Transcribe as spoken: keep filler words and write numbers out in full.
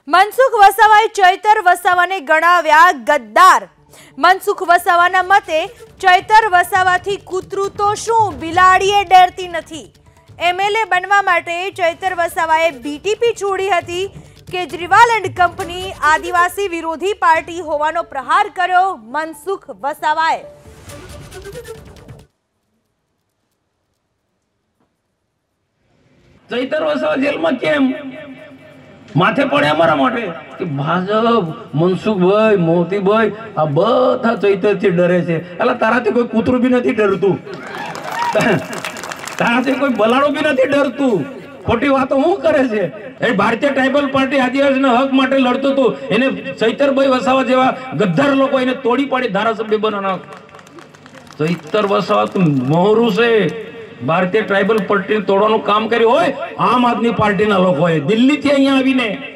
મનસુખ વસાવાએ ચૈતર વસાવાને ગણાવ્યા ગદ્દાર। મનસુખ વસાવાના મતે ચૈતર વસાવાથી કૂતરું તો શું બિલાડીએ ડરતી નથી। એમએલએ બનવા માટે ચૈતર વસાવાએ બીટીપી છોડી હતી। કેજરીવાલ એન્ડ કંપની આદિવાસી વિરોધી પાર્ટી હોવાનો પ્રહાર કર્યો મનસુખ વસાવાએ। ચૈતર વસાવા જેલમાં કેમ માથે પડે અમારા માટે કે ભાજપ મનસુખભાઈ મોતીભાઈ આ બધા ચૈતરથી ડરે છે। એટલે તારાથી કોઈ કૂતરું બી નથી ડરતું, તારાથી કોઈ બલાડો બી નથી ડરતું। ખોટી વાતો શું કરે છે? એ ભારતીય ટ્રાઇબલ પાર્ટી આદિવાસીના હક માટે લડતો હતો, એને ચૈતરભાઈ વસાવા જેવા ગદ્દાર લોકો એને તોડી પાડી ધારાસભ્ય બનાવના। ચૈતર વસાવા તો મોહરું છે, ભારતીય ટ્રાઇબલ પાર્ટી તોડવાનું કામ કર્યું હોય આમ આદમી પાર્ટીના લોકોએ દિલ્હીથી અહીંયા આવીને।